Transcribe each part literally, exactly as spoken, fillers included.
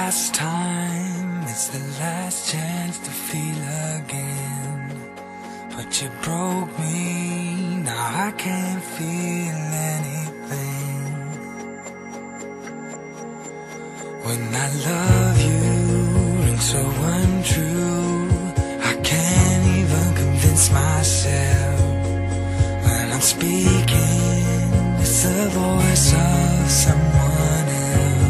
last time, it's the last chance to feel again. But you broke me, now I can't feel anything. When I love you rings so untrue, I can't even convince myself. When I'm speaking, it's the voice of someone else.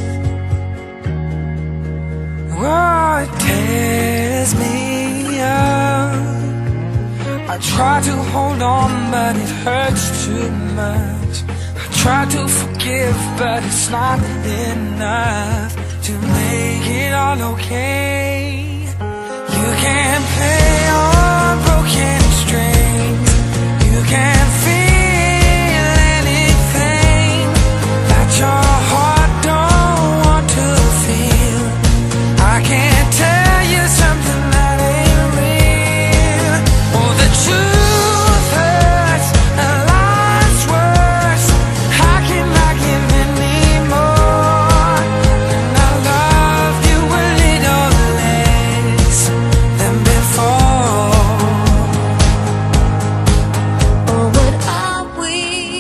Oh, it tears me up. I try to hold on, but it hurts too much. I try to forgive, but it's not enough to make it all okay. You can't play on broken strings. You can't feel anything that your heart don't want to feel. I can't tell you something that ain't real. Oh, the truth hurts, and life's worse. How can I give anymore? And I love you a little less than before. Oh, what are we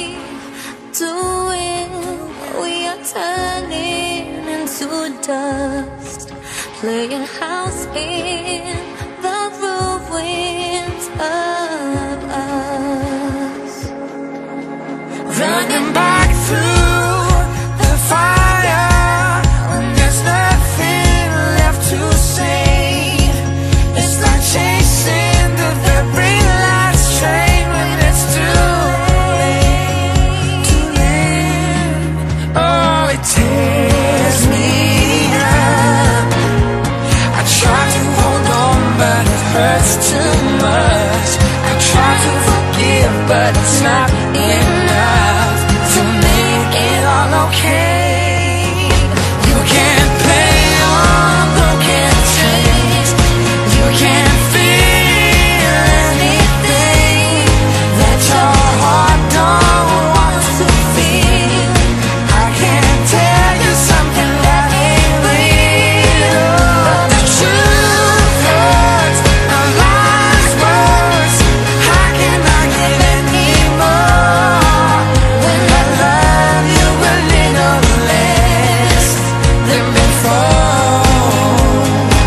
doing? We are turning into dust, playing house in the ruins of us, Running back through the fire when there's nothing left to say. It's like chasing the very last train when it's too late, too late. Oh, it tears me up. I try to hold on, but it hurts too much. I try to forgive, but it's not enough to make it all okay. You can't play on broken strings. You can't feel anything that your heart don't want to feel. I can't tell you something that ain't real. But the truth hurts, and life's worse. How can I give anymore when I love you a little less than before?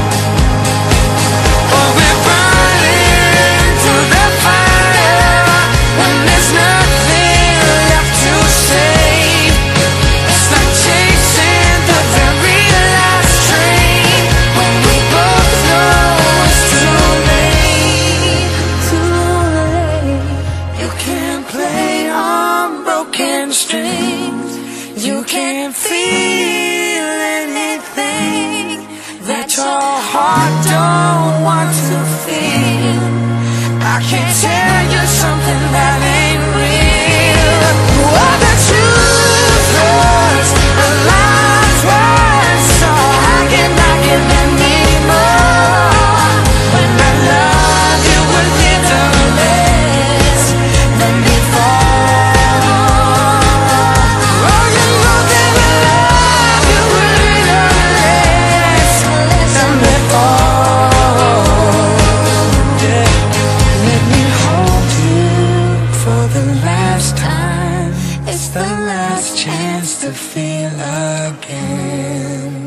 Oh, we're burning through the fire when there's nothing left to save. It's like chasing the very last train when we both know it's too late. too late. You can't play on broken strings. You can't feel anything that your heart don't want to feel. I can't tell you something that ain't real. Oh, the truth hurts, and life's worse. So how can I give anymore when I love you a little less than before? Oh, you know that I love you a little less than before. Yeah. Let me hold you for the last time. It's the last chance to feel again.